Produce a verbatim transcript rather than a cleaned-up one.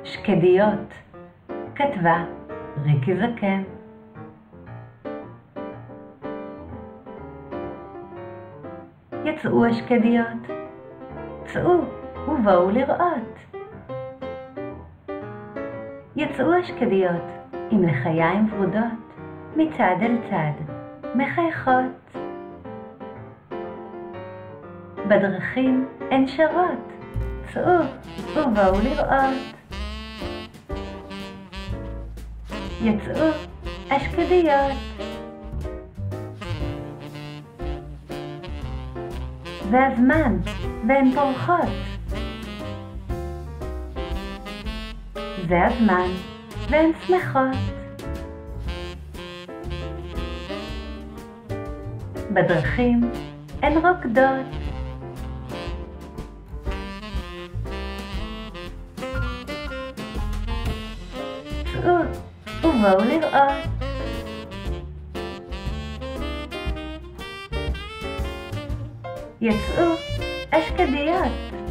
שקדיות, כתבה ריקי זקן. יצאו השקדיות, צאו ובואו לראות. יצאו השקדיות עם לחיים ורודות, מצד אל צד, מחייכות. בדרכים הן שרות, צאו ובואו לראות. יצאו השקדיות. זה הזמן, והן פורחות. זה הזמן, והן שמחות. בדרכים הן רוקדות. צאו ובואו לראות. יצאו השקדיות.